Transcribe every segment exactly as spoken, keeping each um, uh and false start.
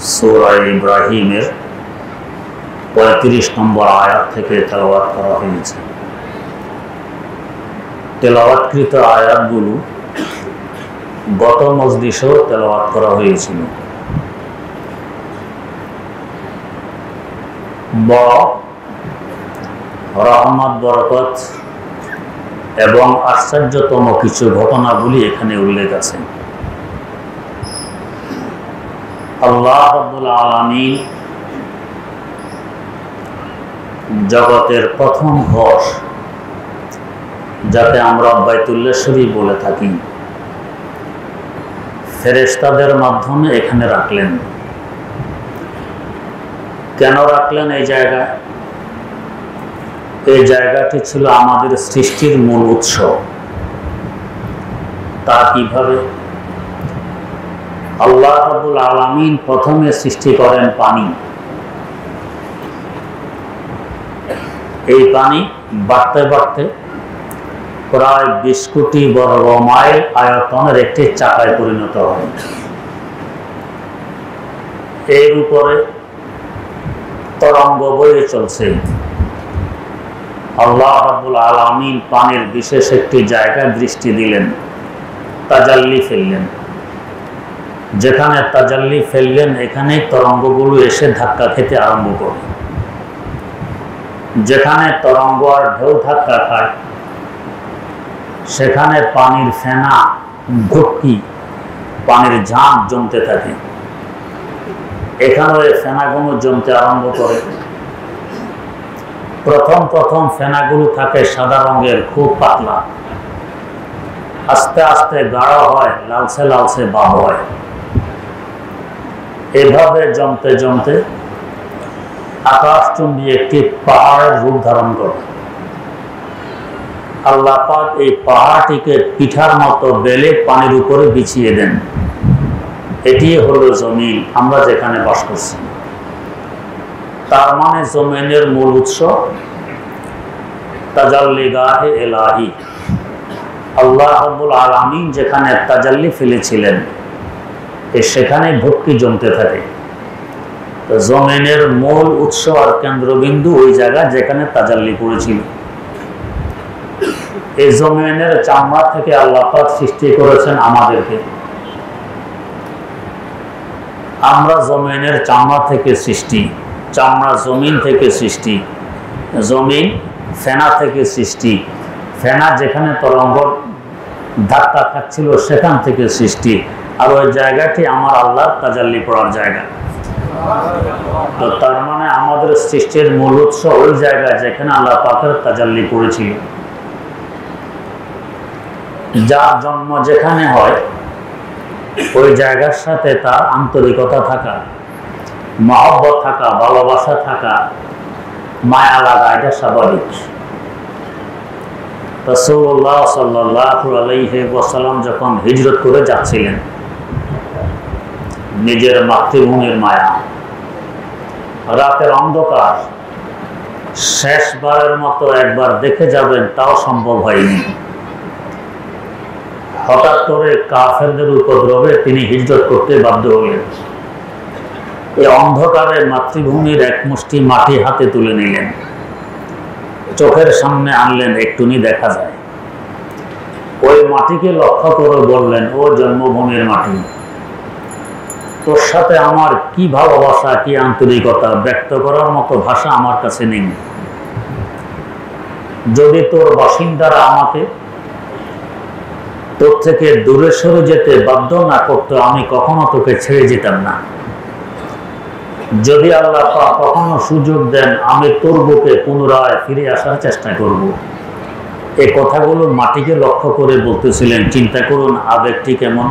সূরা ইব্রাহিমের পঁয়ত্রিশ নম্বর আয়াত থেকে তেলাওয়াত করা হয়েছে। তেলাওয়াতকৃত আয়াতগুলো গত মজলিসেও তেলাওয়াত করা হয়েছিল। বড় রহমত, বরকত এবং আশ্চর্যতম কিছু ঘটনাগুলি এখানে উল্লেখ আছে। আল্লাহ রাব্বুল আলামিন জগতের প্রথম ঘর, যাকে আমরা বাইতুল্লাহ শরীফ বলে থাকি, ফেরেশতাদের মাধ্যমে এখানে রাখলেন। কেন রাখলেন এই জায়গায়? এই জায়গাটি ছিল আমাদের সৃষ্টির মূল উৎস। তা কিভাবে? আল্লাহ রাব্বুল আলামিন প্রথমে সৃষ্টি করেন পানি। এই পানি বাড়তে বাড়তে প্রায় বিশ কোটি বর্গ মাইল আয়তনের একটি চাকায় পরিণত হয়। এর উপরে তরঙ্গ বয়ে চলছে। আল্লাহ রাব্বুল আলামিন পানির বিশেষ একটি জায়গায় দৃষ্টি দিলেন, তাজাল্লি ফেললেন। যেখানে তাজাল্লি ফেললেন, এখানে তরঙ্গগুলো এসে ধাক্কা খেতে আরম্ভ করে। যেখানে তরঙ্গ আর ঢেউ ধাক্কা খায়, সেখানে পানির ফেনা, ভটকি, পানির ঝাঁক জমতে থাকে। এখানেও এই ফেনাগুলো জমতে আরম্ভ করে। প্রথম প্রথম ফেনাগুলো থাকে সাদা রঙের, খুব পাতলা। আস্তে আস্তে গাঢ় হয়, লালচে লালচে ভাব হয়। এভাবে জমতে জমতে আকাশচুম্বী একটি পাহাড়ের রূপ ধারণ করে। আল্লাহ পাক এই পাহাড়টিকে পিঠার মতো বেলে পানির উপরে বিছিয়ে দেন। এটি হলো জমিন, আমরা যেখানে বাস করছি। তার মানে জমিনের মূল উৎস তাজাল্লিগাহে ইলাহি। আল্লাহ রাব্বুল আলামিন যেখানে তাজাল্লি ফেলেছিলেন, সেখানে ভক্তি জমতে থাকে। জমিনের মূল উৎস আর কেন্দ্রবিন্দু ওই জায়গা যেখানে তাজাল্লি করেছিল। এই জমিনের চামড়া থেকে আল্লাহ পাক সৃষ্টি করেছেন আমাদেরকে। আমরা জমিনের চামড়া থেকে সৃষ্টি, চামড়া জমিন থেকে সৃষ্টি, জমিন ফেনা থেকে সৃষ্টি, ফেনা যেখানে তরঙ্গ ধাক্কা খাচ্ছিল সেখান থেকে সৃষ্টি। আর ওই জায়গাটি আমার আল্লাহর তাজাল্লি পড়ার জায়গা। তো তার মানে আমাদের সৃষ্টির মূল উৎস ওই জায়গা যেখানে আল্লাহ পাকের তাজাল্লি পড়েছিল। যার জন্ম যেখানে হয়, ওই জায়গার সাথে তার আন্তরিকতা থাকা, মহব্বত থাকা, ভালোবাসা থাকা, মায়া লাগা, এটা স্বাভাবিক। রাসূলুল্লাহ সাল্লাল্লাহু আলাইহি ওয়াসাল্লাম যখন হিজরত করে যাচ্ছিলেন, নিজের মাতৃভূমির মায়া, রাতের অন্ধকার, শেষবারের মতো একবার দেখে যাবেন, তাও সম্ভব হয়নি। হঠাৎ করে কাফেরদের উপদ্রবে তিনি হিজরত করতে বাধ্য হলেন। এই অন্ধকারে মাতৃভূমির এক মুষ্টি মাটি হাতে তুলে নিলেন, চোখের সামনে আনলেন, একটুনি দেখা যায়। ওই মাটিকে লক্ষ্য করে বললেন, ও জন্মভূমির মাটি, তোর সাথে আমার কি ভালোবাসা, কি আন্তরিকতা, ব্যক্ত করার মতো ভাষা আমার কাছে নেই। যদি তোর বাসিন্দারা আমাকে তোর থেকে দূরে সরে যেতে বাধ্য না করতো, আমি কখনো তোকে ছেড়ে যেতাম না। যদি আল্লাহ পাক কখনো সুযোগ দেন, আমি তোর বুকে পুনরায় ফিরে আসার চেষ্টা করব। এই কথাগুলো মাটিকে লক্ষ্য করে বলতেছিলেন। চিন্তা করুন আবেগটি কেমন।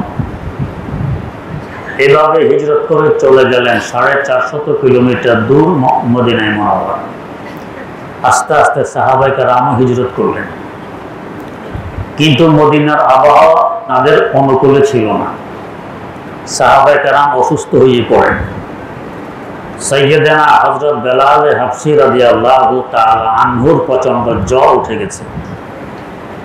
এভাবে হিজরত করে চলে গেলেন সাড়ে চারশত কিলোমিটার দূর মদিনায়ে মুনাওয়ারা। আস্তে আস্তে সাহাবায়ে কেরামও হিজরত করলেন, কিন্তু মদিনার আবহাওয়া তাদের অনুকূলে ছিল না। সাহাবায়ে কেরাম অসুস্থ হয়ে পড়েন। সাইয়্যিদানা হযরত বেলাল হাবশী রাদিয়াল্লাহু তাআলা আনহুর প্রচন্ড জ্বর উঠে গেছে।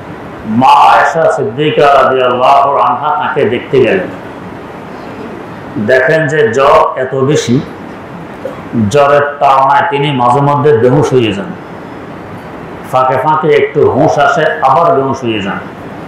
মা আয়েশা সিদ্দিকা রাদিয়াল্লাহু আনহা তাকে দেখতে গেলেন। দেখেন যে জ্বর এত বেশি, জ্বরের তাড়নায় তিনি মাঝে মধ্যে বেহুশ হয়ে যান, ফাঁকে ফাঁকে একটু হুঁশ আসে, আবার বেহুশ হয়ে যান।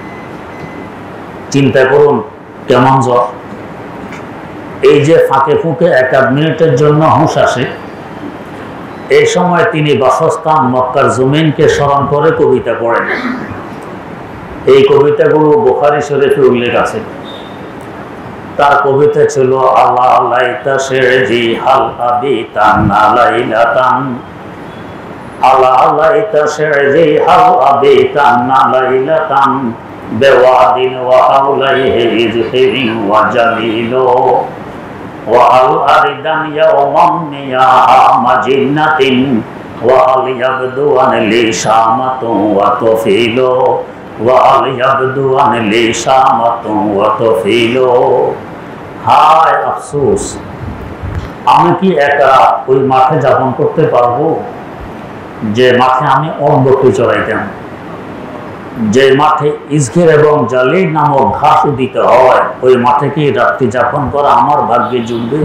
চিন্তা করুন কেমন জ্বর। এই যে ফাঁকে ফুঁকে এক আধ মিনিটের জন্য হুঁশ আসে, এই সময় তিনি বাসস্থান মক্কার জমিনকে স্মরণ করে কবিতা পড়েন। এই কবিতাগুলো বুখারী শরীফে উল্লেখ আছে। তার কবিতা ছিল আল্লাহ লাইতা শেরজি হাল আবিতান লাইলাতান, আল্লাহ লাইতা শেরজি হাল আবিতান লাইলাতান বেওয়াদিন ওয়া আউলাইহি ইজহিরিন ওয়া জামিলো ওয়া আল আরিদান ইয়াওমান নিয়াহা মাজিন্নাতিন ওয়া আল ইয়াবদু আন লিশামাতু ওয়া তুফিলো ওয়া আল ইয়াবদু আন লিশামাতু ওয়া তুফিলো। হায় আফসোস, আমি কি একা ওই মাঠে যাপন করতে পারবো যে মাঠে আমি অন্ধকে চড়াইতাম, যে মাঠে ইজগির এবং জালির নামক ঘাস দিতে হয়, ওই মাঠে কি রাত্রি যাপন করা আমার ভাগ্যে জুটবে?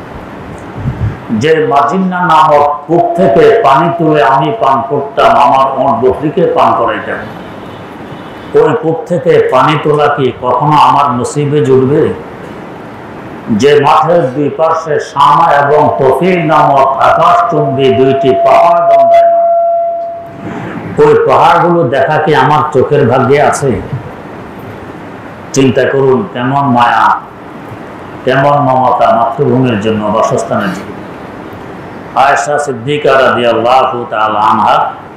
যে মাজিন্না নামক কূপ থেকে পানি তুলে আমি পান করতাম, আমার ওট বকরিকে পান করাইতাম, ওই কূপ থেকে পানি তোলা কি কখনো আমার নসিবে জুটবে? যে মাঠের দুই পাশে শামা এবং তফিল নামক আকাশচুম্বী দুইটি পাহাড় দণ্ডায়মান, ওই পাহাড়গুলো দেখা কি আমার চোখের ভাগ্যে আছে? চিন্তা করুন কেমন মায়া, কেমন মমতা মাতৃভূমির জন্য, বাসস্থানের জন্য। আয়েশা সিদ্দিকা রাদিয়াল্লাহু তাআলা আনহা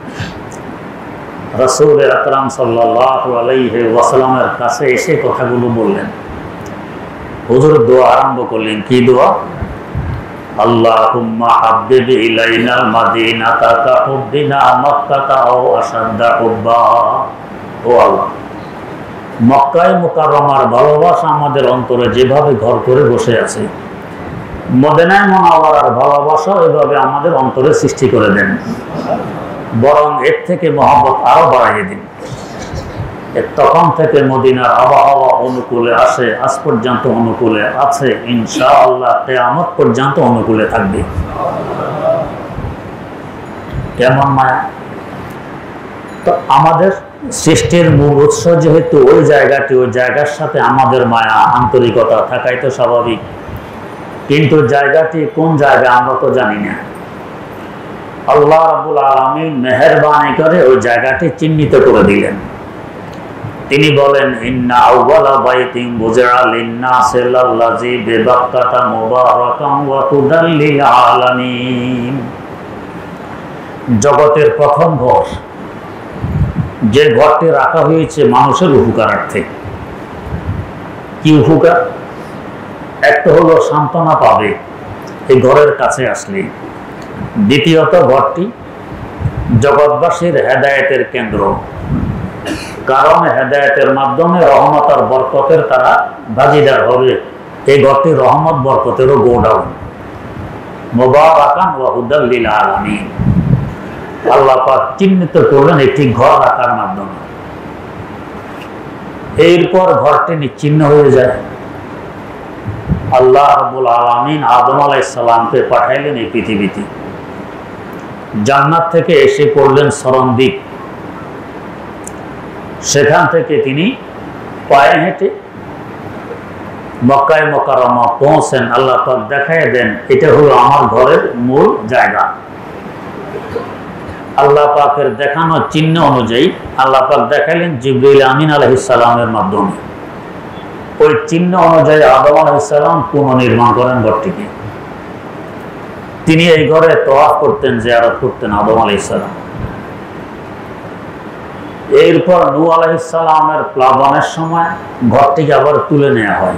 রাসূল আকরাম সাল্লাল্লাহু আলাইহি ওয়াসাল্লামের কাছে এসে কথাগুলো বললেন। হুজুর দোয়া আরম্ভ করলেন। কি দোয়া? আল্লাহুম্মা হাব্বিব ইলাইনাল মাদিনাতা কাহুব্বিনা মক্কাতা আও আশাদ্দা হুব্বা। ও আল্লাহ, মক্কায় মুকাররমার ভালোবাসা আমাদের অন্তরে যেভাবে ঘর করে বসে আছে, মদিনায় মুনাওয়ারার ভালোবাসা এভাবে আমাদের অন্তরে সৃষ্টি করে দেন, বরং এর থেকে মহব্বত আরো বাড়িয়ে দিন। তখন থেকে মদিনার আবহাওয়া অনুকূলে আসে, আজ পর্যন্ত অনুকূলে আছে, ইনশাআল্লাহ কিয়ামত পর্যন্ত অনুকূলে থাকবে। কেমন মায়া! তো আমাদের সৃষ্টির মূল উৎস যেহেতু ওই জায়গাটি, ওই জায়গার সাথে আমাদের মায়া আন্তরিকতা থাকাই তো স্বাভাবিক, কিন্তু জায়গাটি কোন জায়গা আমরা তো জানি না। আল্লাহ রাব্বুল আলামিন মেহেরবানি করে ওই জায়গাটি চিহ্নিত করে দিলেন। তিনি বলেন, ইন্না আউওয়ালা বাইতিন বুযিআ লিন-নাসি লাল্লাযী বিবাক্কাতা মুবারাকান ওয়া হুদাল লিল আলামিন। জগতের প্রথম ঘর, যে ঘরটি রাখা হয়েছে মানুষের উপকারার্থে। কি উপকার? একটা হলো সান্ত্বনা পাবে এই ঘরের কাছে আসলে, দ্বিতীয়ত ঘরটি জগৎবাসীর হেদায়েতের কেন্দ্র, কারণ হেদায়েতের মাধ্যমে রহমত আর বরকতের তারা ভাগীদার হবে। এই ঘরটি রহমত বরকতেরও গোডাউন। মুবারাকান ওয়া হুদাল লিল আলামিন, আল্লাহ পাক চিহ্নিত করলেন একটি ঘর রাখার মাধ্যমে। এরপর ঘরটি নিচ্ছিন্ন হয়ে যায়। আল্লাহ রাব্বুল আলামিন আদম আলাইহিস সালামকে পাঠাইলেন এই পৃথিবীতে। জান্নাত থেকে এসে পড়লেন সরণদ্বীপ, সেখান থেকে তিনি পায়ে হেঁটে মক্কায়ে মুকাররমা পৌঁছেন। আল্লাহ পাক দেখায় দেন এটা হলো আমার ঘরের মূল জায়গা। আল্লাহ পাকের দেখানো চিহ্ন অনুযায়ী আল্লাহ পাক দেখালেন জিবরিল আমিন আলাইহিস সালামের মাধ্যমে। ওই চিহ্ন অনুযায়ী আদম আলাইহিস সালাম পুনর্নির্মাণ করেন ঘরটিকে। তিনি এই ঘরে তওয়াফ করতেন, জিয়ারত করতেন আদম আলাইহিস সালাম। এরপর নূহ আলাইহিস সালামের প্লাবনের সময় ঘরটিকে আবার তুলে নেওয়া হয়।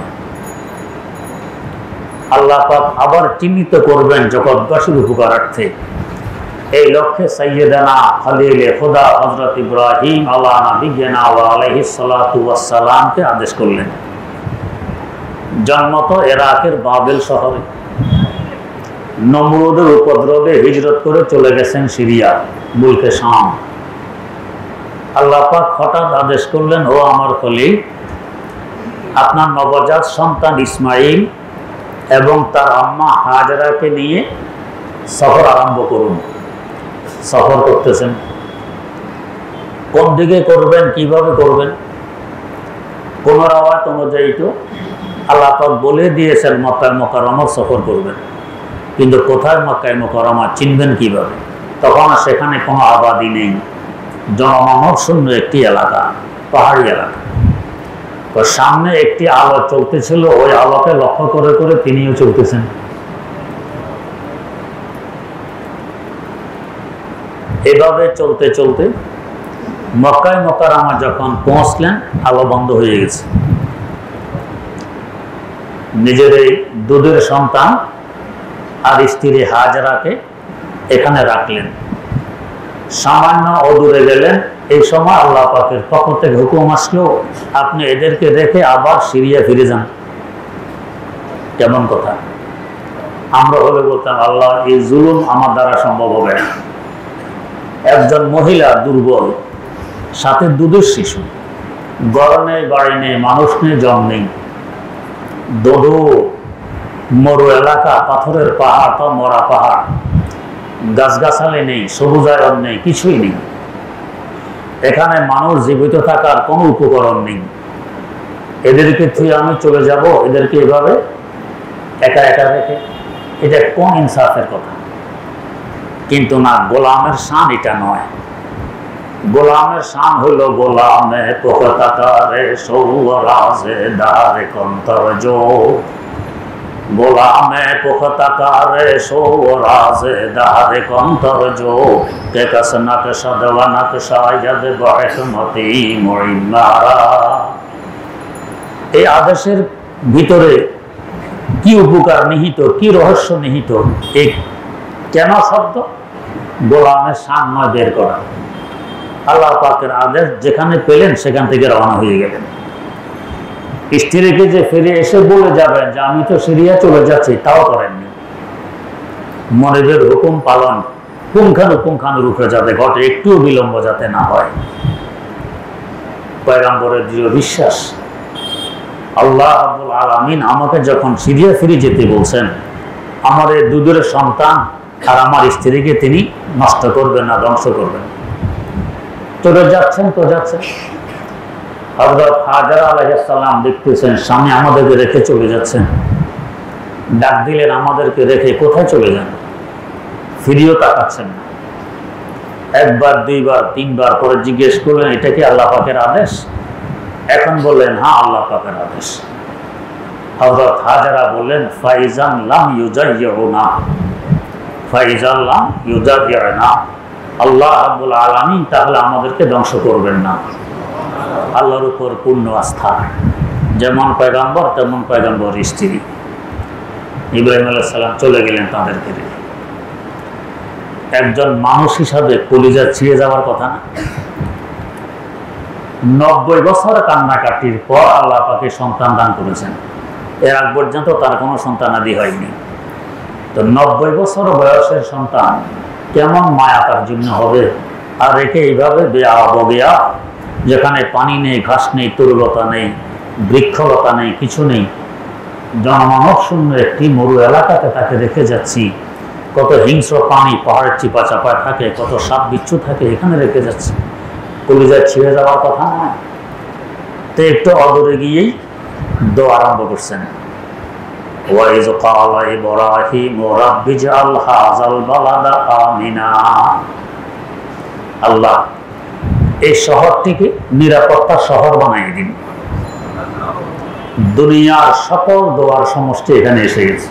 আল্লাহ পাক আবার চিহ্নিত করবেন জগৎবাসীর উপকারার্থে। এই লক্ষ্যে সাইয়্যিদানা খলিলে খোদা হযরত ইব্রাহিম আলা নবিয়্যিনা ওয়া আলাইহিস সালাতু ওয়াস সালামকে আদেশ করলেন। জন্মত ইরাকের বাবেল শহরে, নমরুদের উপদ্রবে হিজরত করে চলে গেছেন সিরিয়া, মুলকে শাম। আল্লাহ পাক হঠাৎ আদেশ করলেন, ও আমার খলিল, আপনার নবজাত সন্তান ইসমাইল এবং তার আম্মা হাজরাকে নিয়ে সফর আরম্ভ করুন। সফর করতেছেন, কোন দিকে করবেন, কিভাবে করবেন? কোন রাওয়াত অনুযায়ী তো আল্লাহ পাক বলে দিয়েছেন মক্কা মুকাররমার সফর করবেন, কিন্তু কোথায় মক্কা মুকাররমা চিনবেন কিভাবে? তখন সেখানে কোনো আবাদি নেই, জনমানব শূন্য একটি এলাকা, পাহাড়ি এলাকা। তো সামনে একটি আলো চলতেছিল, ওই আলোকে লক্ষ্য করে করে তিনিও চলতেছেন। এভাবে চলতে চলতে মক্কায় মুকাররমা যখন পৌঁছলেন, আলো বন্ধ হয়ে গেছে। নিজের এই দুধের সন্তান আর স্ত্রী হাজরাকে এখানে রাখলেন। সামান্য অদূরে গেলেন, এই সময় আল্লাহ পাকের পক্ষ থেকে হুকুম আসলো, আপনি এদেরকে রেখে আবার সিরিয়া ফিরে যান। কেমন কথা! আমরা হলে বলতাম, আল্লাহ এই জুলুম আমার দ্বারা সম্ভব হবে না। একজন মহিলা দুর্বল, সাথে দুধের শিশু, গরমে বাড়ি নেই, মানুষ নেই, জল নেই, দোদো মরু এলাকা, পাথরের পাহাড় তো মরা পাহাড়, গাছগাছালি নেই, সবুজায়ন নেই, কিছুই নেই। এখানে মানুষ জীবিত থাকার কোনো উপকরণ নেই। এদেরকে থেকে আমি চলে যাব, এদেরকে এভাবে একা একা রেখে? এটা কোন ইনসাফের কথা! কিন্তু না, গোলামের শান এটা নয়। গোলামের শান হইল গোলামে পোকারে সৌরাজে দারে কন্তরজ, গোলামে পোকারে সৌরাজে দারে কন্তরজ, কে কাস নকশা দেওয়া নকশা ইয়াদ বহমতি মরিমারা। এই আদেশের ভিতরে কি উপকার নিহিত, কি রহস্য নিহিত! এই কেন শব্দ? গোলামের শান নয় বের করা। আল্লাহ পাকের আদেশ যেখানে পেলেন সেখান থেকে রওনা হয়ে গেলেন। স্ত্রীকে যে ফিরে এসে বলে যাবেন যে আমি তো সিরিয়া চলে যাচ্ছি, তাও করেননি। মনিবের হুকুম পালন পুঙ্খানুপুঙ্খানুরূপে যাতে ঘটে, একটু বিলম্ব যাতে না হয়। পয়গম্বরের দৃঢ় বিশ্বাস, আল্লাহ রাব্বুল আলামিন আমাকে যখন সিরিয়া ফিরে যেতে বলছেন, আমার এই দুধের সন্তান আর আমার স্ত্রীকে তিনি নষ্ট করবেন না, ধ্বংস করবেন। চলে যাচ্ছেন তো যাচ্ছেন। হযরত হাজরা আলাইহিস সালাম দেখতেছেন স্বামী আমাদেরকে রেখে চলে যাচ্ছেন। ডাক দিলেন, আমাদেরকে রেখে কোথায় চলে যান? ফিরিয়েও তাকাচ্ছেন না। একবার, দুইবার, তিনবার করে জিজ্ঞেস করলেন, এটা কি আল্লাহ পাকের আদেশ? এখন বললেন, হ্যাঁ আল্লাহ পাকের আদেশ। হযরত হাজরা বললেন, ফাইজান লাম ইউজাইয়ুনা, ফাইজান লাম ইউজাইয়ুনা, আল্লাহ রাব্বুল আলামিন তাহলে আমাদেরকে ধ্বংস করবেন না। আল্লাহর উপর পূর্ণ আস্থা, যেমন পয়গম্বর তেমন পয়গম্বর স্ত্রী। ইব্রাহিম আলাইহিস সালাম চলে গেলেন তাদেরকে রেখে। একজন মানুষ হিসাবে কলিজা ছিঁড়ে যাওয়ার কথা না? নব্বই বছর কান্নাকাটির পর আল্লাহ পাকে সন্তান দান করেছেন। এর আগ পর্যন্ত তার কোনো সন্তানাদি হয়নি। তো নব্বই বছর বয়সের সন্তান কেমন মায়া তার জন্য হবে? আর রেখে এইভাবে বেয়া বগেয়া, যেখানে পানি নেই, ঘাস নেই, তরুলতা নেই, বৃক্ষলতা নেই, কিছু নেই, জনমানব শূন্য একটি মরু এলাকাতে তাকে রেখে যাচ্ছি। কত হিংস্র পানি পাহাড়ের চিপা চাপায় থাকে, কত সাপ বিচ্ছু থাকে, এখানে রেখে যাচ্ছে। কলিজা ছিঁড়ে যাওয়ার কথা নয়। তো একটু অদূরে গিয়েই দোয়া আরম্ভ করছেন। ওয়াইজ ক্বালা ইব্রাহিম রাব্বি জাআল হাযাল বালাদা আমিনা, আল্লাহ এই শহরটিকে নিরাপত্তা শহর বানিয়ে দিন। দুনিয়ার সকল দোয়ার সমষ্টি এখানে এসে গেছে।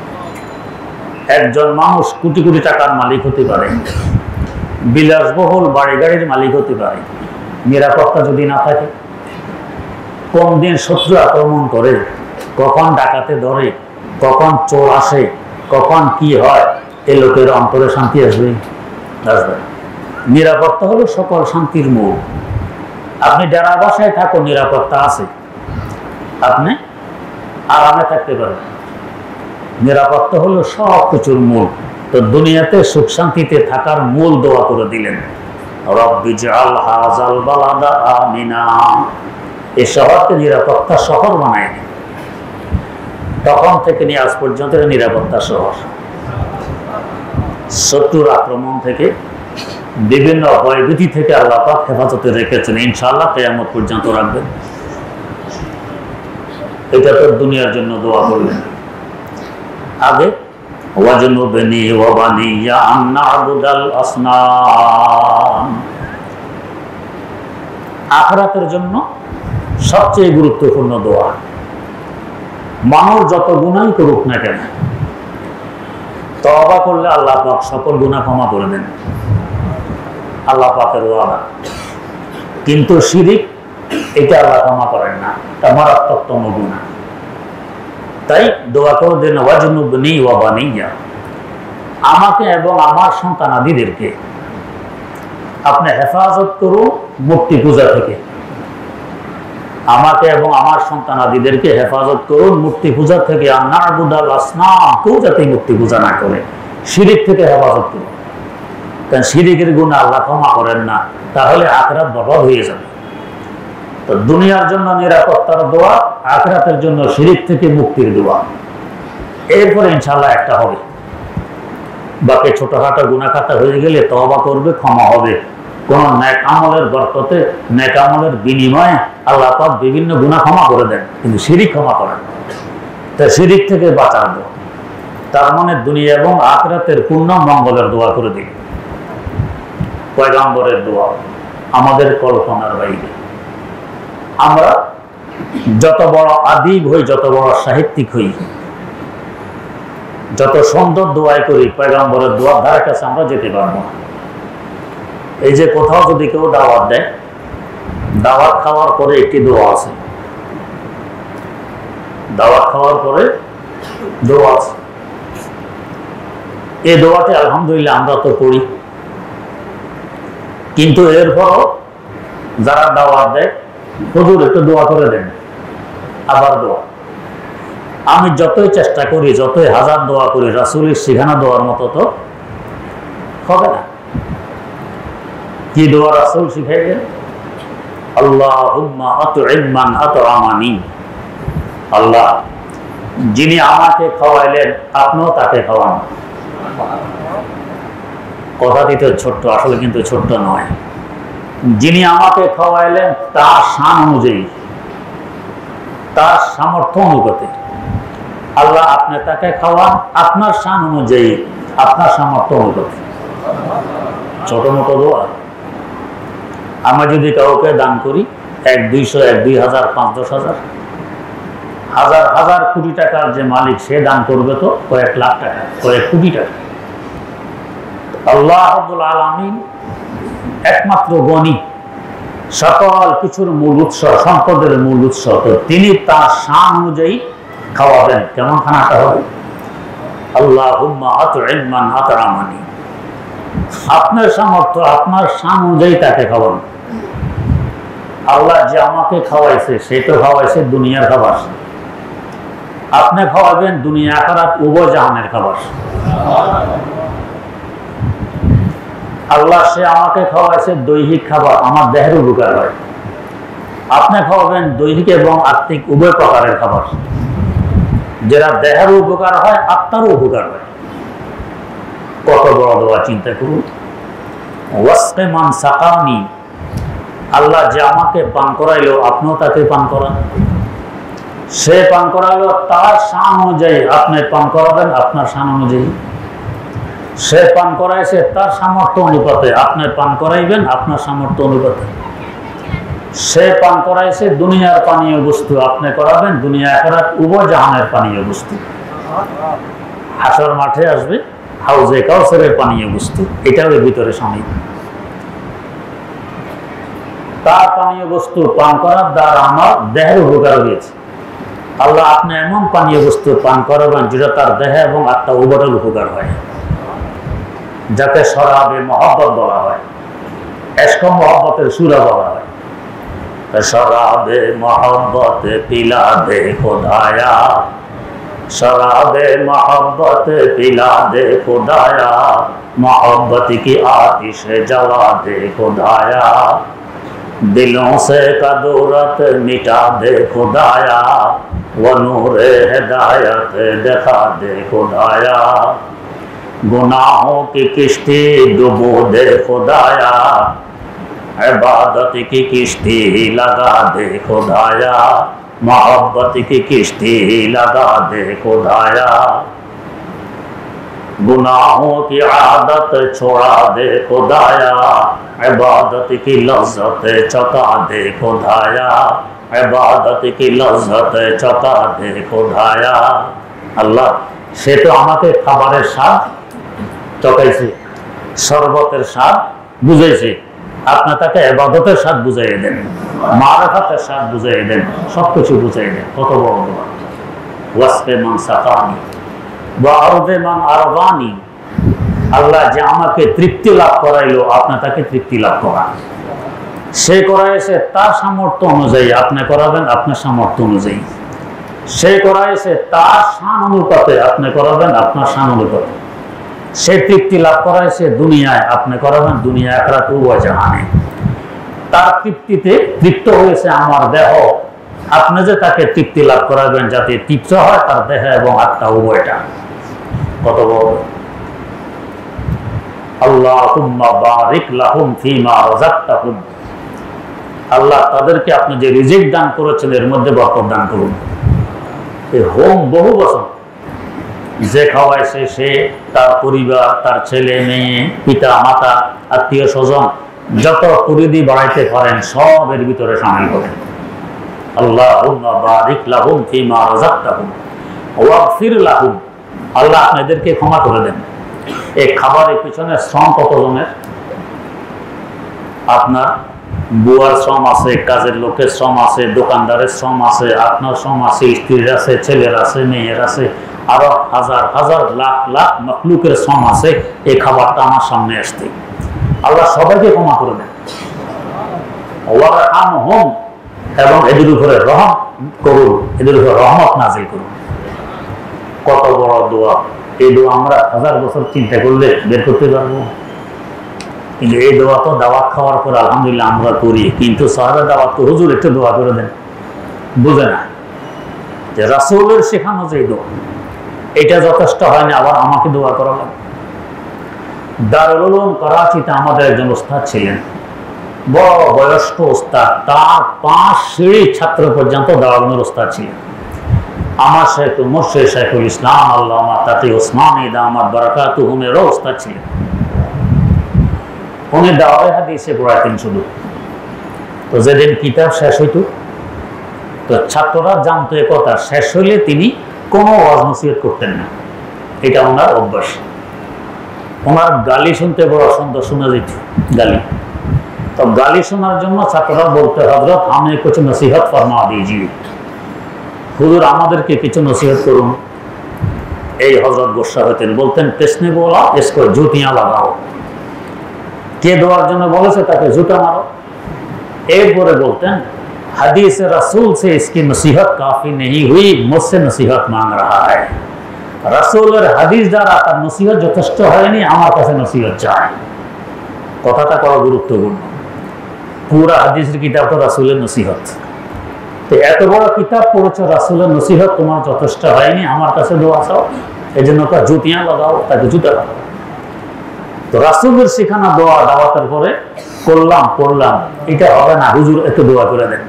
একজন মানুষ কোটি কোটি টাকার মালিক হতে পারে, বিলাসবহুল বাড়ি গাড়ির মালিক হতে পারে, নিরাপত্তা যদি না থাকে, কোন দিন শত্রু আক্রমণ করে, কখন ডাকাতে ধরে, কখন চোর আসে, কখন কি হয়, এই লোকের অন্তরে শান্তি আসবে? আসবে। নিরাপত্তা হলো সকল শান্তির মূল। আপনি ডেরা বাসায় থাকুন, নিরাপত্তা আছে, আপনি আরামে থাকতে পারেন। নিরাপত্তা হলো সব কিছুর মূল। তো দুনিয়াতে সুখ শান্তিতে থাকার মূল দোয়া করে দিলেন, রব্বি জাআল হাযাল বালাদা আমিনা, এই শহরকে নিরাপত্তা শহর বানায় দিন। তখন থেকে নিয়ে আজ পর্যন্ত নিরাপত্তা শহর। শত্রুর আক্রমণ থেকে, বিভিন্ন ভয়ভীতি থেকে আল্লাহ পাক হেফাজতে রেখেছেন, ইনশাআল্লাহ কিয়ামত পর্যন্ত রাখবেন। এটা তো দুনিয়ার জন্য দোয়া করলেন। আগে ওয়াজনুবনি ওয়া বানিয়া আন না'বুদাল আসনাম, আখিরাতের জন্য সবচেয়ে গুরুত্বপূর্ণ দোয়া। মানুষ যত গুনাহই করুক না কেন, তওবা করলে আল্লাহ পাক সকল গুনাহ ক্ষমা করে দেন, আল্লাহ পাকের ওয়াদা। কিন্তু শিরিক, এটা আল্লাহ ক্ষমা করেন না, এটা মারাত্মকতম গুনাহ। তাই দোয়া করে দেন ওয়াজনুবনি ওয়া বানিয়া, আমাকে এবং আমার সন্তানাদিদেরকে আপনি হেফাজত করুন মূর্তি পূজা থেকে। আমাকে এবং আমার সন্তানাদিদেরকে হেফাজত করুন মূর্তি পূজা থেকে। আর না'বুদাল আসনাম, কেউ যাতে মূর্তি পূজা না করে, শিরিক থেকে হেফাজত করুন। কারণ শিরিকের গুনাহ আল্লাহ ক্ষমা করেন না, তাহলে আখিরাত বরবাদ হয়ে যাবে। তো দুনিয়ার জন্য নিরাপত্তার দোয়া, আখিরাতের জন্য শিরিক থেকে মুক্তির দোয়া। এরপরে ইনশাআল্লাহ একটা হবে, বাকি ছোটখাটো গুনাহ খাতা হয়ে গেলে তওবা করবে, ক্ষমা হবে। কোন নেক আমলের বরকতে, নেক আমলের বিনিময়ে আল্লাহ পাক বিভিন্ন গুনাহ ক্ষমা করে দেন, কিন্তু শিরিক ক্ষমা করেন। তাই শিরিক থেকে বাঁচার দোয়া, তার মানে দুনিয়া এবং আখিরাতের পূর্ণ মঙ্গলের দোয়া করে দিন। পয়গম্বরের দোয়া আমাদের কল্পনার বাইরে। আমরা যত বড় আদিব হই, যত বড় সাহিত্যিক হই, যত সুন্দর দোয়াই করি, পয়গম্বরের দোয়ার ধারে কাছে আমরা যেতে পারবো না। এই যে কোথাও যদি কেউ দাওয়াত দেয়, দাওয়াত খাওয়ার পরে একটি দোয়া আছে, দাওয়াত খাওয়ার পরে দোয়া আছে। এই দোয়াটি আলহামদুলিল্লাহ আমরা তো পড়ি, কিন্তু এরপরও যারা দাওয়াত দেয়, হুজুর একটু দোয়া করে দেন, আবার দোয়া। আমি যতই চেষ্টা করি, যতই হাজার দোয়া করি, রাসূলের শিখানো দোয়ার মতো তো হবে না। কি দোয়া রাসূল শিখাইলেন? আল্লাহুম্মা আত'ইম মান আত'আমানি, আল্লাহ যিনি আমাকে খাওয়াইলেন আপনিও তাকে খাওয়ান। কথাটি তো ছোট্ট, আসলে কিন্তু ছোট্ট নয়। যিনি আমাকে খাওয়াইলেন তার শান অনুযায়ী, তার সামর্থ্য অনুপাতে, আল্লাহ আপনি তাকে খাওয়ান আপনার শান অনুযায়ী, আপনার সামর্থ্য অনুপাতে। ছোট মোটো দোয়া। আমরা যদি কাউকে দান করি, এক দুইশো, এক দুই হাজার, পাঁচ দশ হাজার, হাজার হাজার কোটি টাকার যে মালিক, সে দান করবে তো কয়েক লাখ টাকা, কয়েক কোটি টাকা। আল্লাহ রাব্বুল আলামিন একমাত্র গণী, সকল কিছুর মূল উৎস, সম্পদের মূল উৎস। তো তিনি তার শান অনুযায়ী খাওয়াবেন। কেমন খানাটা হবে? আল্লাহুম্মা আত'ইম মান আত'আমানি, আপনার সামর্থ্য, আপনার শান অনুযায়ী তাকে খাওয়ান। আল্লাহ যে আমাকে খাওয়াইছে, সে তো খাওয়াইছে দুনিয়ার খাবার, আপনি খাওয়াবেন দুনিয়া আখিরাত উভয় জাহানের খাবার। আল্লাহ সে আমাকে খাওয়াইছে দৈহিক খাবার, আমার দেহের উপকার হয়, আপনি খাওয়াবেন দৈহিক এবং আত্মিক উভয় প্রকারের খাবার, যেটা দেহের উপকার হয়, আত্মারও উপকার হয়। কত বড় দোয়া, চিন্তা করুন। ওয়াসকে মান সাকানি, আল্লাহ যে আমাকে পান করাইলো আপনিও তাকে পান করান। সে পান করাইলো তার শান অনুযায়ী, আপনি পান করাবেন আপনার শান অনুযায়ী। সে পান করাইছে তার সামর্থ্য অনুপাতে, আপনি পান করাইবেন আপনার সামর্থ্য অনুপাতে। সে পান করাইছে দুনিয়ার পানীয় বস্তু, আপনি করাবেন দুনিয়া আখিরাত উভয় জাহানের পানীয় বস্তু। হাসর মাঠে আসবে হাউজে কাউসারের পানীয় বস্তু, এটাও এর ভিতরে শামিল। তার পানীয় বস্তু পান করার দ্বারা আমার দেহের উপকার হয়েছে। আল্লাহ আপনি এমন পানীয় বস্তু পান করাবেন যেটা তার দেহ এবং আত্মা উভয়ের উপকার হয়, যাতে শরাবে মহব্বত বলা হয়, এশক মহব্বতের সূরা বলা হয়। শরাবে মহব্বত পিলা দে খোদায়া, शराबे मोहब्बत पिला दे खुदाया, मोहब्बत की आतिश जला दे खुदाया, दिलों से कदूरत मिटा दे खुदाया, वो नूरे हिदायत दिखा दे खुदाया, गुनाहों की किश्ती डुबो दे खुदाया, इबादत की किश्ती लगा दे खुदाया, मोहब्बत की किश्ती लगा दे खुदाया, गुनाहों की आदत छोड़ा दे खुदाया, इबादत की लज्जत चका दे खुदाया, इबादत की लज्जत चका दे खुदाया। আল্লাহ সে তো আমাকে খাবারের স্বাদ চকাইছে, শরবতের স্বাদ বুঝাইছে, আপনি তাকে ইবাদতের স্বাদ বুঝাইয়ে দেন, মারিফাতের স্বাদ বুঝাইয়ে দেন, সবকিছু বুঝাইয়ে দেন। কত বড় দোয়া। ওয়াসফে মান সাকানি ওয়া আরদে মান আরবানি, আল্লাহ যে আমাকে তৃপ্তি লাভ করাইলো, আপনি তাকে তৃপ্তি লাভ করান। সে করাইছে তার সামর্থ্য অনুযায়ী, আপনি করাবেন আপনার সামর্থ্য অনুযায়ী। সে করাইছে তার শান অনুপাতে, আপনি করাবেন আপনার শান অনুপাতে। সে তৃপ্তি লাভ করাইছে দুনিয়ায়, আপনি করাবেন দুনিয়া আখিরাত উভয় জাহানে। তার তৃপ্তিতে তৃপ্ত হয়েছে আমার দেহ, আপনি যে তাকে তৃপ্তি লাভ করাবেন যাতে তৃপ্ত হয় তার দেহ এবং আত্মা উভয়টা। কত বড়। আল্লাহুম্মা বারিক লাহুম ফীমা রাযাকতাহুম, আল্লাহ তাদেরকে আপনি যে রিজিক দান করেছেন এর মধ্যে বরকত দান করুন। এই হোম বহু বছর যে খাওয়াইছে সে, তার পরিবার, তার ছেলে মেয়ে, পিতা মাতা, আত্মীয় স্বজন, যত পরিধি বাড়াইতে পারেন সব এর ভিতরে শামিল করেন। আল্লাহুম্মা বারিক লাহুম ফীমা রাযাকতাহুম ওয়াগফির লাহুম, আল্লাহ আপনাদেরকে ক্ষমা করে দেন। এই খাবারের পিছনে শ্রম কতজনের? আপনার বুয়ার শ্রম আছে, কাজের লোকের শ্রম আছে, দোকানদারের শ্রম আছে, আপনার শ্রম আছে, স্ত্রীর আছে, ছেলের আছে, মেয়ের আছে, আরো হাজার হাজার লাখ লাখ মখলুকের শ্রম আছে এই খাবারটা আমার সামনে আসতে। আল্লাহ সবাইকে ক্ষমা করে দেন। ওয়ারহামহুম, এবং এদের উপরে রহম করুন, এদের উপরে রহমত নাজিল করুন। কত বড় দোয়া। এই দোয়া আমরা হাজার বছর চিন্তা করলে বের করতে পারবো, কিন্তু এই দোয়া তো দাওয়াত খাওয়ার পর আলহামদুলিল্লাহ আমরা করি, কিন্তু সাহাবা দাওয়াত তো হুজুর একটু দোয়া করে দেন, বুঝে না যে রাসূলের শেখানো যে দোয়া এটা যথেষ্ট হয় না, আবার আমাকে দোয়া করা লাগে। দারুল উলুম করাচিতে আমাদের একজন ওস্তাদ ছিলেন, বড় বয়স্ক ওস্তাদ, তার পাঁচ সিঁড়ি ছাত্র পর্যন্ত দারুল ওস্তাদ ছিলেন। আমার শেখ মুর্শিদ শেখুল ইসলাম আল্লামা তাকি ওসমানী দামাত বারাকাতুহুমেরও ওস্তাদ ছিলেন। উনি দাওয়ায়ে হাদিসে পড়াতেন শুধু। তো যেদিন কিতাব শেষ হইত তো ছাত্ররা জানতো এ কথা, শেষ হইলে তিনি কোনো ওয়াজ নসিহত করতেন না, এটা ওনার অভ্যাস। ওনার গালি শুনতে বড় সুন্দর শোনা যেত, গালি। তো গালি শোনার জন্য ছাত্ররা বলতে, হযরত আমি কিছু নসিহত ফরমা দিজিয়ে, হুজুর আমাদেরকে কিছু নসিহত করুন। এই হযরত গোসা হতেন, বলতেন পেছনে বলা এসকো জুতিয়াঁ লাগাও, কে দেওয়ার জন্য বলেছে তাকে জুতা মারো। এরপরে বলতেন হাদিস রাসূল से इसकी नसीहत काफी नहीं हुई, मुझसे नसीहत मांग रहा है। রাসূলের হাদিস দ্বারা তার নসিহত যথেষ্ট হয়নি, আমার কাছে নসিহত চায়। কথাটা কত গুরুত্বপূর্ণ। পুরা হাদিসের কিতাব তো রাসূলের নসিহত, তো এত বড় কিতাব পড়েছো, রাসূলের নসিহত তোমার যথেষ্ট হয়নি, আমার কাছে দোয়া চাও। এই জন্য তার জুতিয়াঁ লাগাও, তাকে জুতা লাগাও। তো রাসূলের শেখানো দোয়া দাওয়াতের পরে করলাম পড়লাম, এটা হবে না, হুজুর একটু দোয়া করে দেন।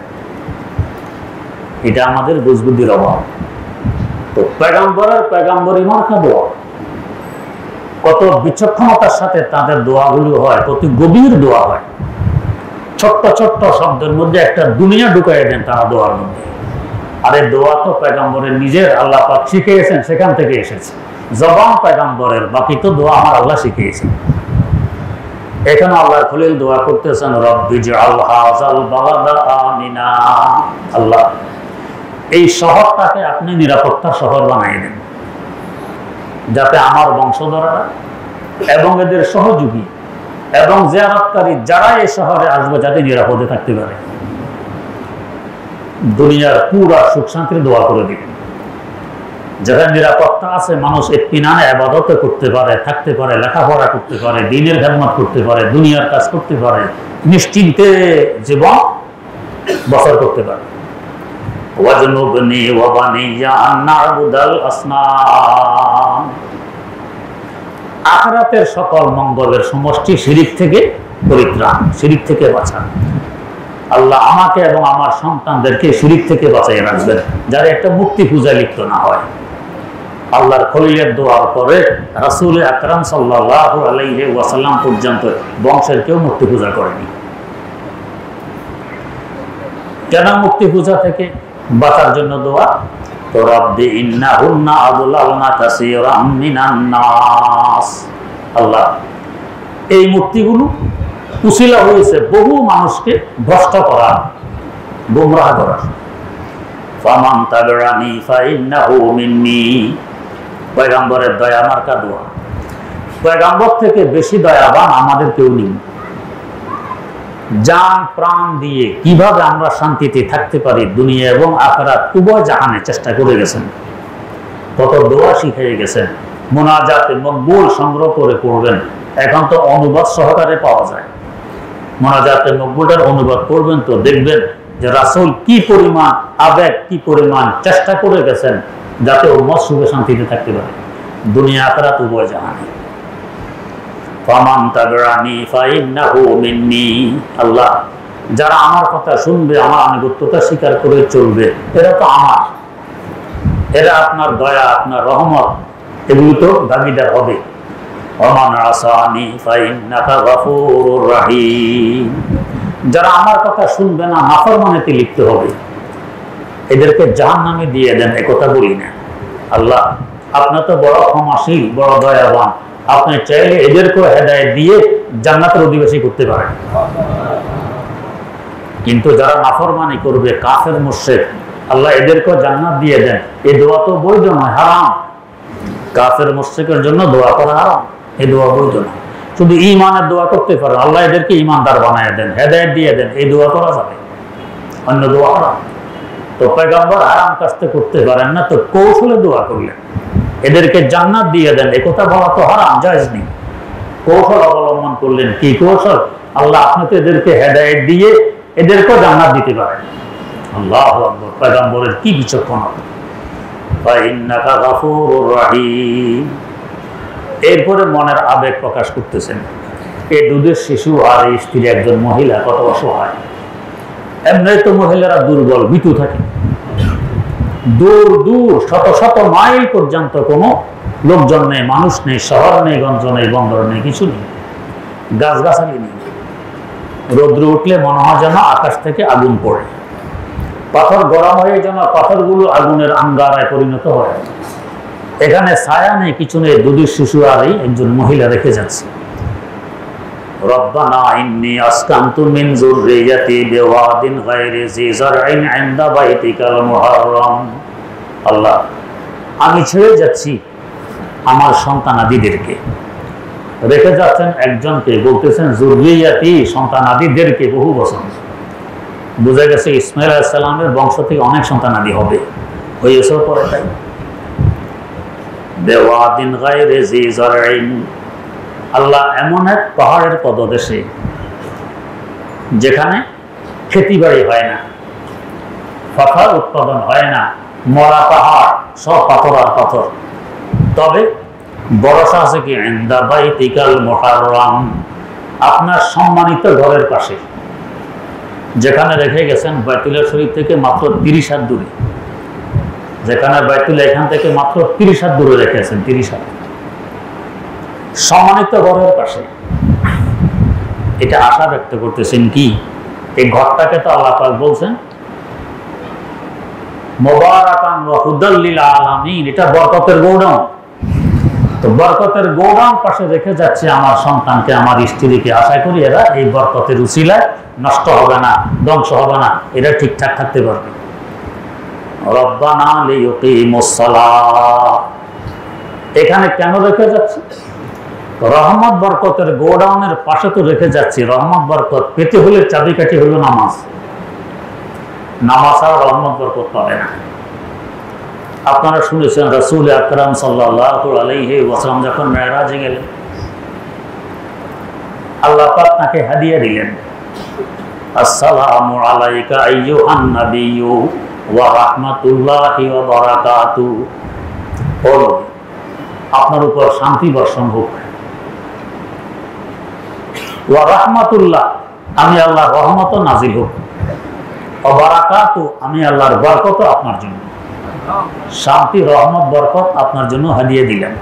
এটা আমাদের বুঝবুদ্ধির অভাব। তো পয়গম্বরের পয়গম্বরী মার্কা দোয়া, কত বিচক্ষণতার সাথে তাদের দোয়াগুলো হয়, কত গভীর দোয়া হয়। ছোট্ট ছোট্ট শব্দের মধ্যে একটা দুনিয়া ঢুকাই দেন তারা দোয়ার মধ্যে। আর এই দোয়া তো পয়গম্বরের নিজের, আল্লাহ পাক শিখিয়েছেন, সেখান থেকে এসেছে। জবান পয়গম্বরের, বাকি তো দোয়া আমার আল্লাহ শিখিয়েছেন। এখানে আল্লাহ খলিল দোয়া করতেছেন, রব্বি জাআল হাযাল বালাদা আমিনা, আল্লাহ এই শহরটাকে আপনি নিরাপত্তার শহর বানিয়ে দেন, যাতে আমার বংশধররা এবং এদের সহযোগী এবং জিয়ারতকারী যারা এই শহরে আসবে যাতে নিরাপদে থাকতে পারে। দুনিয়ার পুরা সুখ শান্তির দোয়া করে দিবেন, যেখানে নিরাপত্তা আছে, মানুষ ইত্মিনানে ইবাদত করতে পারে, থাকতে পারে, লেখাপড়া করতে পারে, দ্বীনের খেদমত করতে পারে, দুনিয়ার কাজ করতে পারে, নিশ্চিন্তে জীবন বসর করতে পারে। ওয়াজনুবনি ওয়া বানিয়া আন না'বুদাল আসনাম। আখিরাতের সকল মঙ্গলের সমষ্টি শিরিক থেকে পরিত্রাণ, শিরিক থেকে বাঁচা। আল্লাহ আমাকে এবং আমার সন্তানদেরকে শিরিক থেকে বাঁচিয়ে রাখবেন, যারা একটা মূর্তি পূজা লিপ্ত না হয়। আল্লাহর খলিলের দোয়ার পরে রাসূল আকরাম সাল্লাল্লাহু আলাইহি ওয়াসাল্লাম পর্যন্ত বংশের কেউ মূর্তি পূজা করেনি। কেন মূর্তি পূজা থেকে বাঁচার জন্য দোয়া? তো রাব্বি ইন্নাহুন্না আদলালনা কাসীরাম মিনান নাস। আল্লাহ, এই মূর্তিগুলো উসিলা হয়েছে বহু মানুষকে ভ্রষ্ট করার, গোমরাহ করার। ফামান তাবিআনি ফাইন্নাহু মিন্নি। পয়গম্বরের দয়া মার্কা দোয়া। পয়গম্বর থেকে বেশি দয়াবান আমাদের কেউ নেই। জান প্রাণ দিয়ে কিভাবে আমরা শান্তিতে থাকতে পারি দুনিয়া এবং আখিরাত উভয় জাহানে চেষ্টা করে গেছেন। কত দোয়া শিখিয়ে গেছেন। মুনাজাতে মকবুল সংগ্রহ করে পড়বেন। এখন তো অনুবাদ সহকারে পাওয়া যায়। মুনাজাতে মকবুলের অনুবাদ করবেন তো দেখবেন যে রাসূল কি পরিমাণ আবেগ, কি পরিমাণ চেষ্টা করে গেছেন যাতে উম্মত সুখে শান্তিতে থাকতে পারে দুনিয়া আখিরাত উভয় জাহানে। ফামান তাবিআনি ফাইন্নাহু মিন্নি। আল্লাহ, যারা আমার কথা শুনবে, আমার আনুগত্যতা স্বীকার করে চলবে, এরা তো আমার, এরা আপনার দয়া, আপনার রহমত, এগুলো তো দাবিদার হবে। ওমান আসানি ফাইন্নাকা গফুরুর রহিম। যারা আমার কথা শুনবে না, নাফরমানিতে লিপ্ত হবে, এদেরকে জাহান্নামে দিয়ে দেন, একথা বলি না। আল্লাহ, আপনার তো বড় ক্ষমাশীল, বড় দয়াবান, আপনি চাইলে এদেরকেও হেদায়েত দিয়ে জান্নাতের অধিবাসী করতে পারেন। কিন্তু যারা নাফরমানি করবে, কাফের মুশরিক, আল্লাহ এদেরকেও জান্নাত দিয়ে দেন। এই দোয়া তো বৈধ নয়, হারাম। কাফের মুশরিকের জন্য দোয়া করা হারাম, এই দোয়া বৈধ না। শুধু ঈমানের দোয়া করতে পারেন, আল্লাহ এদেরকে ঈমানদার বানায় দেন, হেদায়েত দিয়ে দেন, এই দোয়া করা যাবে। অন্য দোয়া হারাম। তো পয়গম্বর হারাম কাজটা করতে পারেন না, তো কৌশলে দোয়া করলেন এদেরকে জান্নাত দিয়ে দেন, একথা বলা তো হারাম, জায়েজ নেই। কৌশল অবলম্বন করলেন। কি কৌশল? আল্লাহ আপনি তো এদেরকে হেদায়েত দিয়ে এদেরকেও জান্নাত দিতে পারেন। আল্লাহু আকবার। পয়গম্বরের কি বিচক্ষণ! ফাইন্নাকা গফুরুর রহিম। এরপরে মনের আবেগ প্রকাশ করতেছেন। এই দুধের শিশু আর এই স্ত্রী, একজন মহিলা কত অসহায়। এমনি তো মহিলারা দুর্বল, ভীতু থাকে। দূর দূর শত শত মাইল পর্যন্ত কোনো লোকজন নেই, মানুষ নেই, শহর নেই, গঞ্জ নেই, বন্দর নেই, কিছু নেই, গাছগাছালি নেই। রৌদ্র উঠলে মনে হয় যেন আকাশ থেকে আগুন পড়ে। পাথর গরম হয়ে যেন পাথরগুলো আগুনের আঙ্গারায় পরিণত হয়। এখানে ছায়া নেই, কিছু নেই, দুধের শিশু আর এই একজন মহিলা রেখে যাচ্ছে। রব্বানা ইন্নী আসকানতু মিন যুররিয়াতি বিওয়াদিন গায়রি জি যারইন ইনদা বাইতিকাল মুহাররম। আল্লাহ, আমি ছেড়ে যাচ্ছি আমার সন্তানাদিদেরকে। রেখে যাচ্ছেন একজনকে, বলতেছেন যুররিয়াতি, সন্তানাদিদেরকে, বহু বচন। বোঝা গেছে ইসমাঈল আলাইহিস সালামের বংশ থেকে অনেক সন্তানাদি হবে, হয়েছে পরে। তাই বিওয়াদিন গায়রি জি যারইন, আল্লাহ এমন এক পাহাড়ের পদদেশে যেখানে খেতি বাড়ি হয় না, ফসল উৎপাদন হয় না, মরা পাহাড়, সব পাথর আর পাথর। তবে ভরসা আছে কি? ইনদা বাইতিকাল মুহাররম, আপনার সম্মানিত ঘরের পাশে, যেখানে রেখে গেছেন বাইতুল্লাহ শরীফ থেকে মাত্র তিরিশ হাত দূরে। যেখানে বাইতুল্লাহ এখান থেকে মাত্র তিরিশ হাত দূরে রেখেছেন, তিরিশ হাত সম্মানিত ঘরের পাশে। এটা আশা ব্যক্ত করতেছেন কি? এই ঘরটাকে তো আল্লাহ পাক বলছেন মুবারাকান ওয়া হুদাল লিল আলামিন, এটা বরকতের গোডাউন। তো বরকতের গোডাউন পাশে রেখে যাচ্ছে আমার সন্তানকে, আমার স্ত্রীকে। আশা করি এরা এই বরকতের উসিলায় নষ্ট হবে না, ধ্বংস হবে না, এরা ঠিকঠাক থাকতে পারবে। রব্বানা লিয়ুকিমুস সালাহ, এখানে কেন রেখে যাচ্ছে? রহমত বরকতের গোডাউনের পাশে তো রেখে যাচ্ছি। রহমত বরকত পেতে হলে চাবিকাঠি হলো নামাজ। নামাজ আর রহমত বরকত পাবে না। আপনারা শুনেছেন রাসূল আকরাম সাল্লাল্লাহু আলাইহি ওয়াসাল্লাম যখন মেরাজে গেলেন, আল্লাহ পাক তাকে হাদিয়া দিলেন, আসসালামু আলাইকা আইয়ুহান নাবিয়্যু ওয়া রাহমাতুল্লাহি ওয়া বারাকাতুহু, ও নবী আপনার উপর শান্তি বর্ষণ হোক। ওয়া রাহমাতুল্লাহ, আমি আল্লাহর রহমত নাজিল হোক। ওয়া বারাকাতুহু, আমি আল্লাহর বরকত আপনার জন্য, শান্তি রহমত বরকত আপনার জন্য হাদিয়ে দিলেন।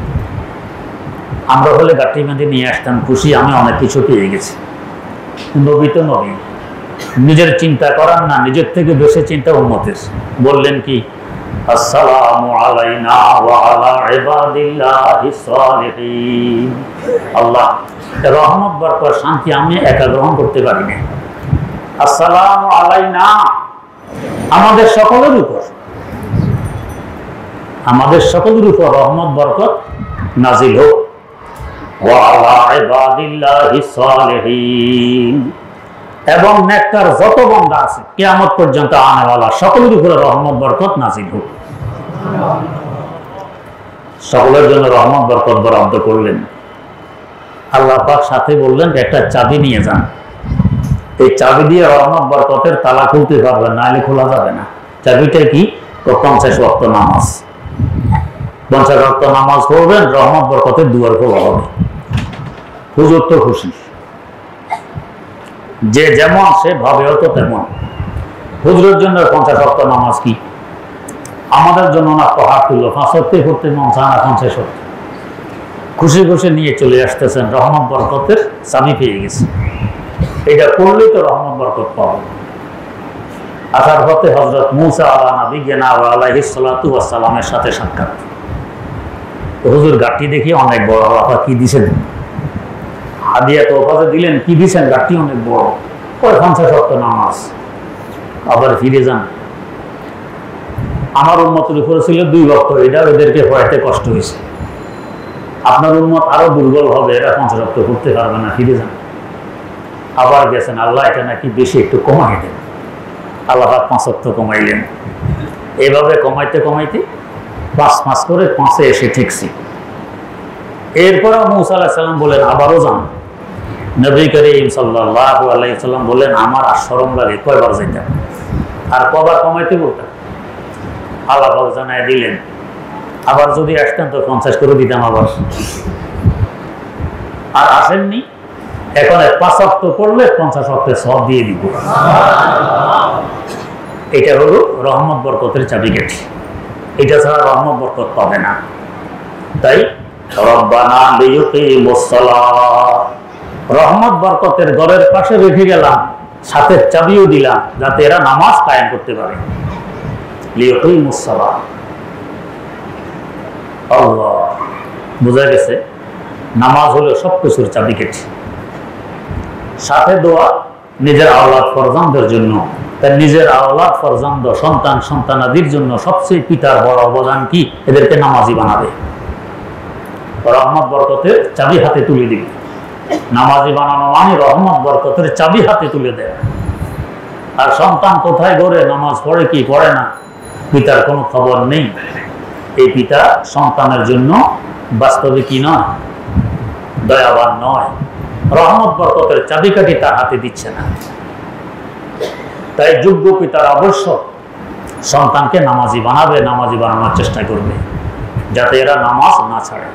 আমরা হলে গাঠি মেঁধে নিয়ে আসতাম, খুশি আমি অনেক কিছু পেয়ে গেছি। নবী তো নবী, নিজের চিন্তা করার না, নিজের থেকে বেশি চিন্তা উম্মতের। বললেন কি, আসসালামু আলাইনা ওয়া আলা ইবাদিল্লাহিস সালিহিন। আল্লাহ রহমত বরকত শান্তি আমি একা গ্রহণ করতে পারি না। আসসালামু আলাইনা, আমাদের সকলের উপর, আমাদের সকলের উপর রহমত বরকত নাজিল হোক। ওয়া আলা ইবাদিল্লাহিস সালিহিন, এবং নেককার যত বান্দা আছে কিয়ামত পর্যন্ত আনেওয়ালা সকলের উপরে রহমত বরকত নাজিল হোক। সকলের জন্য রহমত বরকত বরাদ্দ করলেন। আল্লাহ পাক সাথে বললেন একটা চাবি নিয়ে যান, এই চাবি দিয়ে রহমত বরকতের তালা খুলতে পারবেন, নাহলে খোলা যাবে না। চাবিটা কি? পঞ্চাশ ওয়াক্ত নামাজ। পঞ্চাশ ওয়াক্ত নামাজ পড়বেন, রহমত বরকতের দুয়ার খোলা হবে। হুজুর তো খুশি, যে যেমন সে ভাবেও তো তেমন। হুজুরের জন্য পঞ্চাশ ওয়াক্ত নামাজ কি, আমাদের জন্য না পাহাড় তুলো, পাঁচ ওয়াক্ত করতে মন চায় না, পঞ্চাশ ওয়াক্ত। খুশি খুশি নিয়ে চলে আসতেছেন, রহমত বরকতের চাবি পেয়ে গেছে। এটা করলেই তো রহমত বরকত পাবো। আসার পথে হযরত মূসা আলা নবিয়্যিনা ওয়া আলাইহিস সালাতু ওয়াস সালামের সাথে সাক্ষাৎ। হুজুর গাঠি দেখি অনেক বড়, আপা কি দিছেন? হাদিয়া তোফা দিলেন, কি দিছেন? গাঠি অনেক বড়। ওই পঞ্চাশ ওয়াক্ত নামাজ। আবার ফিরে যান, আমার উম্মতের উপরে ছিল দুই ওয়াক্ত, এটা ওদেরকে পড়াইতে কষ্ট হয়েছে। আপনার উম্মত আরো দুর্বল হবে, এরা পঞ্চাশ ওয়াক্ত করতে পারবে না, ফিরে যান। আবার গেছেন, আল্লাহ এটা নাকি বেশি, একটু কমাই দেন। আল্লাহ পাঁচ ওয়াক্ত কমাইলেন। এভাবে কমাইতে কমাইতে পাঁচ পাঁচ করে পাঁচে এসে ঠেকছি। এরপরে মূসা আলাইহিস সালাম বলেন আবারও যান। নবী করিম সাল্লাল্লাহু আলাইহি ওয়াসাল্লাম বলেন আমার আর শরম লাগে, কয়বার যাইতাম আর কবার কমাইতে বলতাম। আল্লাহ পাক জানায় দিলেন, আবার যদি আসতেন তো পঞ্চাশ করে দিতাম আবার। আর আসেননি, এখন পাঁচ ওয়াক্ত পড়লে পঞ্চাশ ওয়াক্তের সওয়াব দিয়ে দিব। এটা হলো রহমত বরকতের চাবিকাঠি। এটা ছাড়া রহমত বরকত পাবে না। তাই রব্বানা লিয়ুকিমুস সালাহ, রহমত বরকতের ঘরের পাশে রেখে গেলাম, সাথে চাবিও দিলাম যাতে এরা নামাজ কায়েম করতে পারে। লিয়ুকিমুস সালাহ, আল্লাহ বোঝা গেছে। নামাজ হলো সবকিছুর চাবিকাঠি। সাথে দোয়া নিজের আওলাদ ফরজানদের জন্য, তার নিজের আওলাদ ফরজান্দ সন্তান সন্তানাদির জন্য সবচেয়ে পিতার বড় অবদান কি? এদেরকে নামাজি বানাবে। রহমত বরকতের চাবি হাতে তুলে দিবে। নামাজি বানানো মানে রহমত বরকতের চাবি হাতে তুলে দেয়। আর সন্তান কোথায় গড়ে, নামাজ পড়ে কি পড়ে না, পিতার কোনো খবর নেই। এই পিতা সন্তানের জন্য বাস্তবে কি নয়, দয়াবান নয়। রহমত বরকতের চাবিকাঠি তার হাতে দিচ্ছে না। তাই যোগ্য পিতার অবশ্যক সন্তানকে নামাজি বানাবে, নামাজি বানানোর চেষ্টা করবে যাতে এরা নামাজ না ছাড়ে।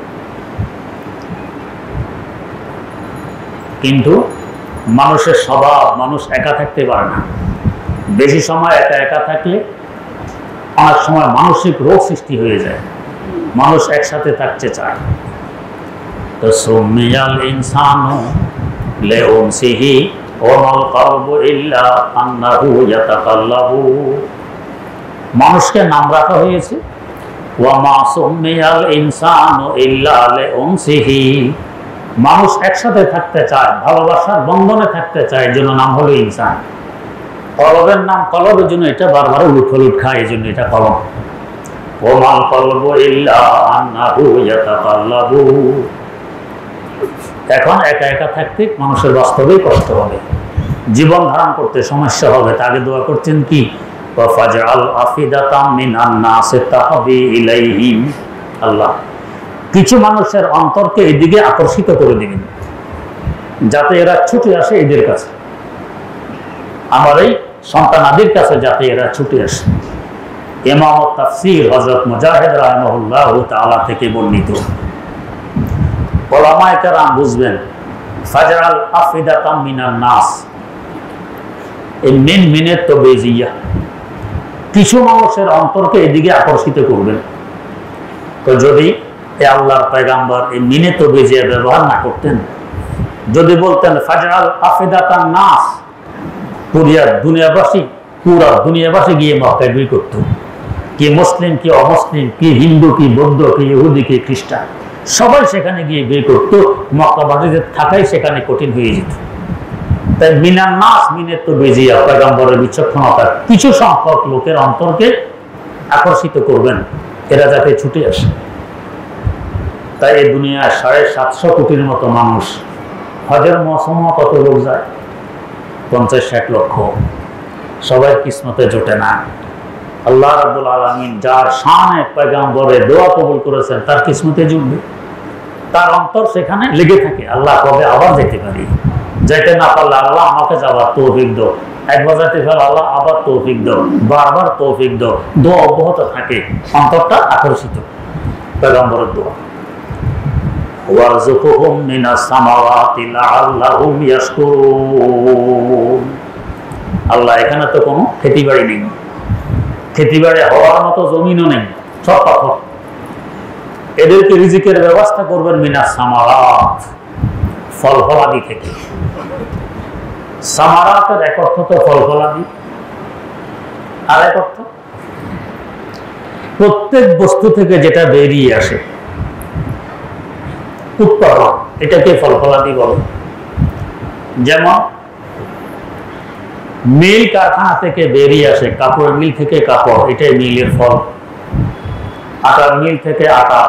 কিন্তু মানুষের স্বভাব, মানুষ একা থাকতে পারে না। বেশি সময় একা একা থাকলে অনেক সময় মানসিক রোগ সৃষ্টি হয়ে যায়। মানুষ একসাথে থাকতে চায়। তো সুমিয়াল ইনসানু লিউনসিহি ওয়া মাল কলবু ইল্লা আন্নাহু ইয়াতাকাল্লাবু, মানুষকে নাম রাখা হয়েছে ওয়া মা সুমিয়াল ইনসানু ইল্লা লিউনসিহি, মানুষ একসাথে থাকতে চায়, ভালোবাসার বন্ধনে থাকতে চায়, এর জন্য নাম হলো ইনসান। কলবের নাম কলবের জন্য এটা বারবার উলট খায়, এই জন্য এটা কলব। ওয়া মাল কলবু ইল্লা আন্নাহু ইয়াতাকাল্লাবু। এখন একা একা থাকতে মানুষের বাস্তবেই কষ্ট হবে, জীবন ধারণ করতে সমস্যা হবে। তাকে দোয়া করছেন কি, ওয়াফাজআল আফিদাতাম মিনান নাসি তাহবি ইলাইহিম, আল্লাহ কিছু মানুষের অন্তরকে এদিকে আকর্ষিত করে দিবেন যাতে এরা ছুটে আসে এদের কাছে। আমার এই সন্তানাদির কাছে যাতে এরা ছুটে আসে। ইমাম তাফসীর হযরত মুজাহিদ রাহিমাহুল্লাহ তাআলা থেকে বর্ণিত। উলামায়ে কেরাম বুঝবেন, ফাজআল আফিদাতাম মিনান নাস, এই মিন মিনের তাবযিয়া, কিছু মানুষের অন্তরকে এদিকে আকর্ষিত করবেন। তো যদি এই আল্লাহর পয়গাম্বর এই মিনে তাবযিয়া ব্যবহার না করতেন, যদি বলতেন ফাজআল আফিদাতান নাস, পুরা দুনিয়াবাসী পুরা দুনিয়াবাসী গিয়ে মক্কায় বিয়ে করত, কি মুসলিম কি অমুসলিম, কি হিন্দু কি বৌদ্ধ কি ইহুদি কি খ্রিস্টান, সবাই সেখানে গিয়ে বিয়ে করতো, মক্কাবাসীদের থাকাই সেখানে কঠিন হয়ে যেত। তাই মিনান নাস মিনের তাবযিয়া, পয়গম্বরের বিচক্ষণতা, কিছু সংখ্যক লোকের অন্তরকে আকর্ষিত করবেন, এরা যাতে ছুটে আসে। তাই এই দুনিয়ায় সাড়ে সাতশো কোটির মতো মানুষ, হজের মৌসুমে কত লোক যায়? পঞ্চাশ ষাট লক্ষ। সবাই কিসমতে জোটে না। আল্লাহ রাব্বুল আলামিন যার শানে পয়গম্বরের দোয়া কবুল করেছেন তার কিসমতে জুটবে, তার অন্তর সেখানে লেগে থাকে। আল্লাহ কবে আবার যেতে পারি, যেতে না পারলে আল্লাহ আমাকে যাওয়ার তৌফিক দাও, একবার যেতে পারলে আল্লাহ আবার তৌফিক দাও, বারবার তৌফিক দাও, দোয়া অব্যাহত থাকে, অন্তরটা আকর্ষিত পয়গম্বরের দোয়া। ওয়ারযুকহুম মিনাস সামাওয়াতি লাআল্লাহুম ইয়াশকুরুন। আল্লাহ এখানে তো কোনো খেতি বাড়ি নেই, খেতি বাড়ি হওয়ার মতো জমিনও নেই, সব পাথর। এদেরকে রিজিকের ব্যবস্থা করবেন মিনাস সামারাত, ফল ফলাদি থেকে। সামারাতের এক অর্থ তো ফল ফলাদি, আর এক অর্থ প্রত্যেক বস্তু থেকে যেটা বেরিয়ে আসে উৎপাদন, এটাকে ফল ফলাদি বলে। যেমন মিল কারখানা থেকে বেরিয়ে আসে, কাপড় মিল থেকে কাপড়, এটাই মিলের ফল। আটার মিল থেকে আটা,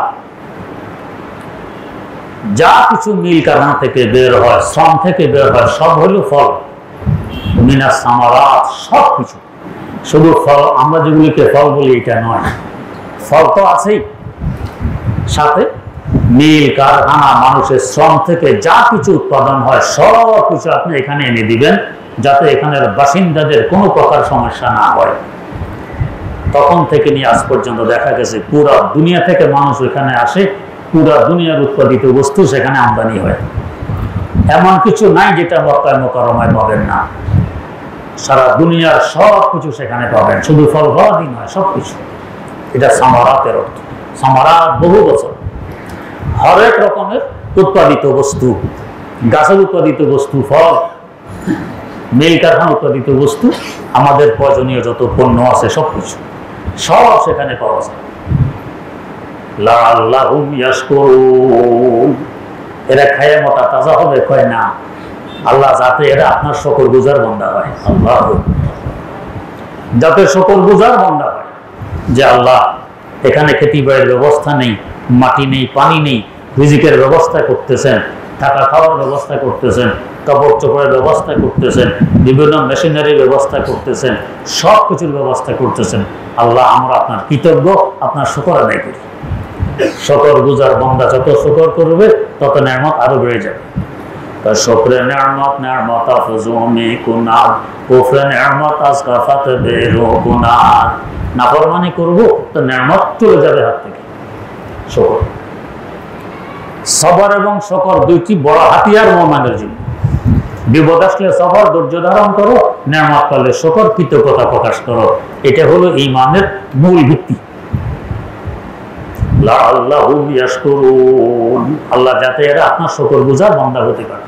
যা কিছু মিল কারখানা থেকে বের হয়, শ্রম থেকে বের হয়, সব হলো ফল। মিনাস সামারাত, সব কিছু, শুধু ফল আমরা যেগুলিকে ফল বলি এটা নয়, ফল তো আছেই, সাথে মিল কারখানা মানুষের শ্রম থেকে যা কিছু উৎপাদন হয় সব কিছু আপনি এখানে এনে দিবেন, যাতে এখানের বাসিন্দাদের কোনো প্রকার সমস্যা না হয়। তখন থেকে নিয়ে আজ পর্যন্ত দেখা গেছে পুরা দুনিয়া থেকে মানুষ এখানে আসে, পুরা দুনিয়ার উৎপাদিত বস্তু সেখানে আমদানি হয়। এমন কিছু নাই যেটা মক্কায় মুকাররমায় পাবেন না, সারা দুনিয়ার সব কিছু সেখানে পাবেন, শুধু ফল ফলাদি নয়, সব কিছু। এটা সামারাতের অর্থ। সামারাত বহু বছর, হরেক রকমের উৎপাদিত বস্তু, গাছের উৎপাদিত বস্তু, ফল, মিল কারখানা উৎপাদিত বস্তু, আমাদের প্রয়োজনীয় যত পণ্য আছে সবকিছু সব সেখানে পাওয়া যায়। লাআল্লাহুম ইয়াশকুরুন, এরা খায় মোটা তাজা হবে, কয় না আল্লাহ যাতে এরা আপনার শুকর গুজার বান্দা হয়, আল্লাহ যাতে শুকর গুজার বান্দা হয়, যে আল্লাহ এখানে খেতি বাড়ির ব্যবস্থা নেই, মাটি নেই, পানি নেই, রিজিকের ব্যবস্থা করতেছেন, থাকা খাওয়ার ব্যবস্থা করতেছেন, কাপড় চোপড়ের ব্যবস্থা করতেছেন, বিভিন্ন মেশিনারির ব্যবস্থা করতেছেন, সব কিছুর ব্যবস্থা করতেছেন। আল্লাহ আমরা আপনার কৃতজ্ঞ, আপনার শুকর আদায় করি। শুকর গুজার বান্দা যত শুকর করবে তত নেয়ামত আরো বেড়ে যাবে। শুকরে নেয়ামত নেয়ামত আফজুমি কুনাদ, কুফরে নেয়ামত আজকাফাত বেরো কুনাদ। নাফরমানি করব তো নেয়ামত চলে যাবে হাত থেকে। শুকর, সবর এবং শুকর দুইটি বড় হাতিয়ার মুমিনের জন্য। বিপদ আসলে সবর, ধৈর্য ধারণ করো, নেয়ামত পেলে শুকর, কৃতজ্ঞতা প্রকাশ করো। এটা হলো ঈমানের মূল ভিত্তি। লাআল্লাহুম ইয়াশকুরুন, আল্লাহ যাতে এরা আপনার শুকর গুজার বান্দা হতে পারে।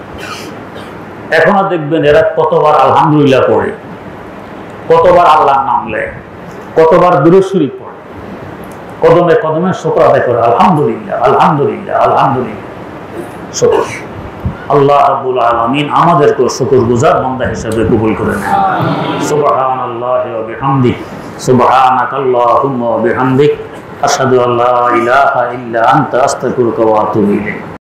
এখনো দেখবেন এরা কতবার আলহামদুলিল্লাহ পড়ে, কতবার আল্লাহর নাম নেয়, কতবার দুরূদ শরীফ পড়ে, কদমে কদমে শুকর আদায় করে, আলহামদুলিল্লাহ আলহামদুলিল্লাহ আলহামদুলিল্লাহ। শুকর, আল্লাহ রাব্বুল আলামিন আমাদেরকে শুকরগুজার বান্দা হিসেবে কবুল করে নেন। সুবহানাল্লাহি ওয়া বিহামদিহি, সুবহানাকাল্লাহুম্মা ওয়া বিহামদিক, আশহাদু আল্লা ইলাহা ইল্লা আনতা, আস্তাগফিরুকা ওয়া আতুবু ইলাইক।